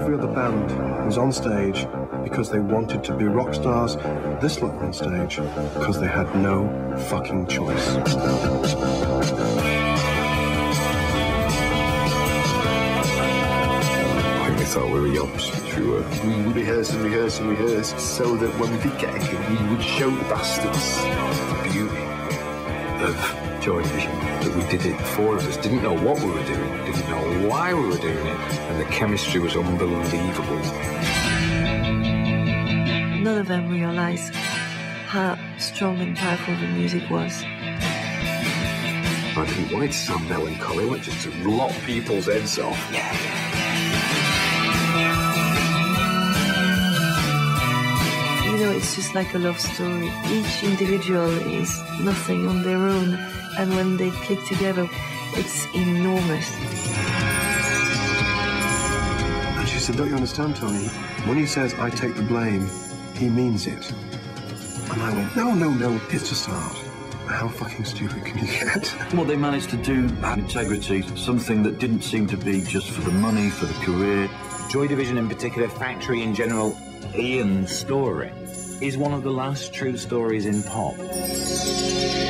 every other band was on stage because they wanted to be rock stars. This lot were on stage because they had no fucking choice. We thought we were yumps, which we were. We would rehearse and rehearse and rehearse so that when we did get a gig, we would show the bastards the beauty of Joy Division. That we did it, the four of us didn't know what we were doing, didn't know why we were doing it, and the chemistry was unbelievable. None of them realized how strong and powerful the music was. I didn't want it to sound melancholy, I wanted just to lock people's heads off. Yeah. You know, it's just like a love story. Each individual is nothing on their own, and when they click together, it's enormous. And she said, don't you understand, Tony? When he says, I take the blame, he means it. And I went, no, no, no, it's just art. How fucking stupid can you get? What they managed to do had integrity, something that didn't seem to be just for the money, for the career. Joy Division in particular, Factory in general, Ian's story is one of the last true stories in pop.